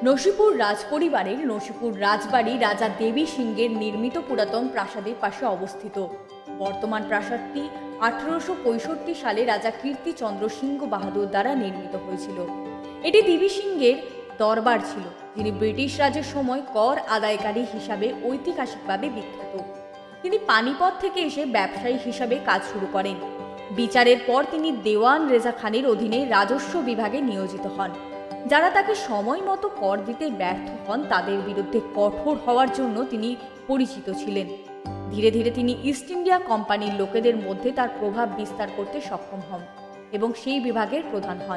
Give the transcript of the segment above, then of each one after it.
নসিপুর রাজপরিবারের নসিপুর রাজবাড়ি রাজা দেবী সিংহের নির্মিত পুরাতন প্রাসাদের পাশে অবস্থিত। বর্তমান প্রাসাদটি 1865 সালে রাজা কীর্তিচন্দ্র সিংহ বাহাদুর দ্বারা নির্মিত হয়েছিল। এটি দেবী সিংহের দরবার ছিল, যিনি ব্রিটিশ রাজের সময় কর আদায়কারী হিসাবে ঐতিহাসিকভাবে বিখ্যাত। তিনি পানিপথ থেকে এসে ব্যবসায়ী হিসাবে কাজ শুরু করেন। বিচারের পর তিনি দেওয়ান রেজা খানের অধীনে রাজস্ব বিভাগে নিয়োজিত হন। যারা তাকে সময় মতো কর দিতে ব্যর্থ হন তাদের বিরুদ্ধে কঠোর হওয়ার জন্য তিনি পরিচিত ছিলেন। ধীরে ধীরে তিনি ইস্ট ইন্ডিয়া কোম্পানির লোকেদের মধ্যে তার প্রভাব বিস্তার করতে সক্ষম হন এবং সেই বিভাগের প্রধান হন।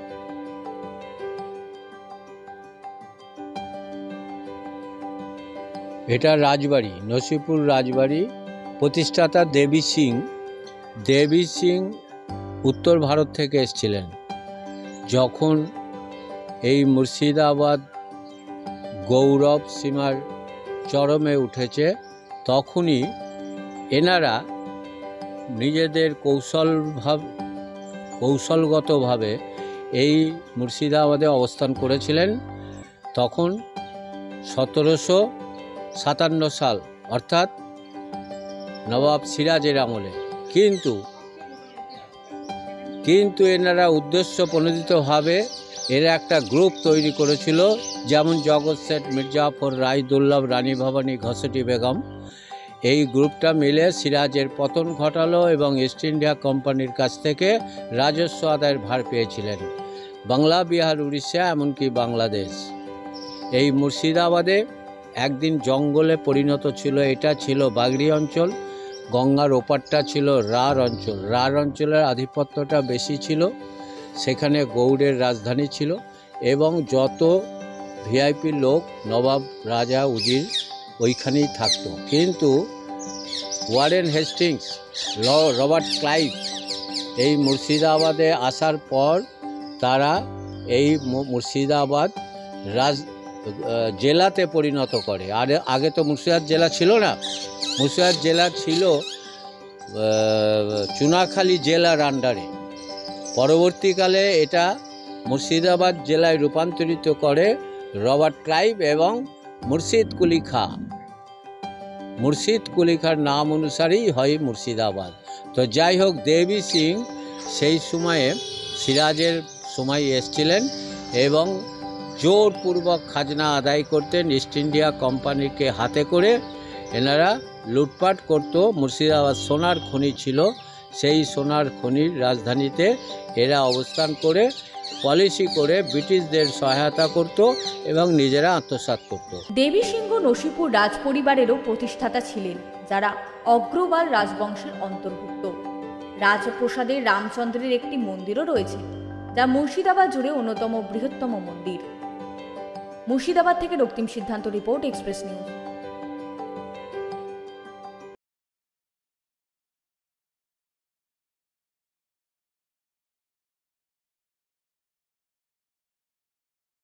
এটা রাজবাড়ি, নসিপুর রাজবাড়ি। প্রতিষ্ঠাতা দেবী সিং। দেবী সিং উত্তর ভারত থেকে এসেছিলেন। যখন এই মুর্শিদাবাদ গৌরব সীমার চরমে উঠেছে, তখনই এনারা নিজেদের কৌশলগতভাবে এই মুর্শিদাবাদে অবস্থান করেছিলেন। তখন 1757 সাল, অর্থাৎ নবাব সিরাজের আমলে। কিন্তু এনারা উদ্দেশ্য প্রণোদিতভাবে এরা একটা গ্রুপ তৈরি করেছিল, যেমন জগৎ শেঠ, মির্জাফর, রায়দুল্লভ, রানী ভবানী, ঘসেটি বেগম। এই গ্রুপটা মিলে সিরাজের পতন ঘটালো এবং ইস্ট ইন্ডিয়া কোম্পানির কাছ থেকে রাজস্ব আদায়ের ভার পেয়েছিলেন। বাংলা, বিহার, উড়িষ্যা, এমনকি বাংলাদেশ। এই মুর্শিদাবাদে একদিন জঙ্গলে পরিণত ছিল। এটা ছিল বাগড়ি অঞ্চল। গঙ্গার ওপারটা ছিল রাঢ় অঞ্চল। রাঢ় অঞ্চলের আধিপত্যটা বেশি ছিল। সেখানে গৌড়ের রাজধানী ছিল এবং যত ভিআইপি লোক, নবাব, রাজা, উজির ওইখানেই থাকতো। কিন্তু ওয়ারেন হেস্টিংস, রবার্ট ক্লাইভ এই মুর্শিদাবাদে আসার পর তারা এই মুর্শিদাবাদ জেলাতে পরিণত করে। আর আগে তো মুর্শিদাবাদ জেলা ছিল না। মুর্শিদাবাদ জেলা ছিল চুনাখালী জেলার আন্ডারে। পরবর্তীকালে এটা মুর্শিদাবাদ জেলায় রূপান্তরিত করে রবার্ট ক্লাইভ এবং মুর্শিদ কুলি খাঁ। মুর্শিদ কুলি খাঁর নাম অনুসারেই হয় মুর্শিদাবাদ। তো যাই হোক, দেবী সিং সেই সময়ে সিরাজের সময় এসেছিলেন এবং জোরপূর্বক খাজনা আদায় করতেন। ইস্ট ইন্ডিয়া কোম্পানিকে হাতে করে এনারা লুটপাট করত। মুর্শিদাবাদ সোনার খনি ছিল। সেই সোনার খনির রাজধানীতে এরা অবস্থান করে পলিসি করে ব্রিটিশদের সহায়তা করত এবং নিজেরা আত্মসাৎ করত। দেবী সিংহ নসিপুর রাজপরিবারেরও প্রতিষ্ঠাতা ছিলেন, যারা অগ্রওয়াল রাজবংশের অন্তর্ভুক্ত। রাজপ্রাসাদে রামচন্দ্রের একটি মন্দিরও রয়েছে, যা মুর্শিদাবাদ জুড়ে অন্যতম বৃহত্তম মন্দির। মুর্শিদাবাদ থেকে রক্তিম সিদ্ধান্ত রিপোর্ট, এক্সপ্রেস নিউজ।